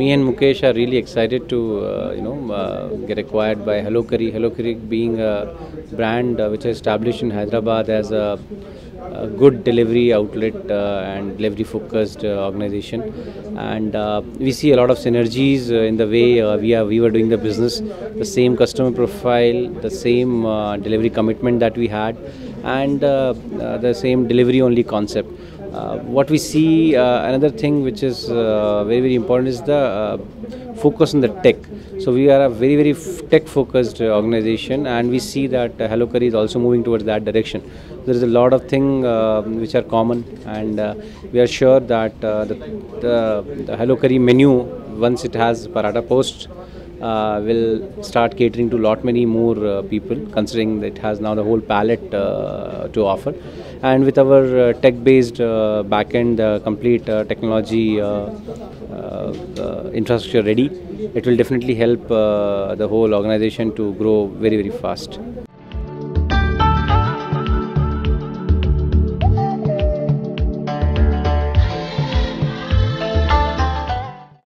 me and Mukesh are really excited to get acquired by Hello Curry. Hello Curry being a brand which is established in Hyderabad as a good delivery outlet and delivery focused organization, and we see a lot of synergies in the way we were doing the business, the same customer profile, the same delivery commitment that we had, and the same delivery only concept. What we see, another thing which is very important is the focus on the tech. So we are a very tech focused organization, and we see that Hello Curry is also moving towards that direction. There is a lot of things which are common, and we are sure that the Hello Curry menu, once it has paratha post, will start catering to lot many more people, considering that it has now the whole palette to offer. And with our tech-based backend, complete technology infrastructure ready, it will definitely help the whole organization to grow very fast.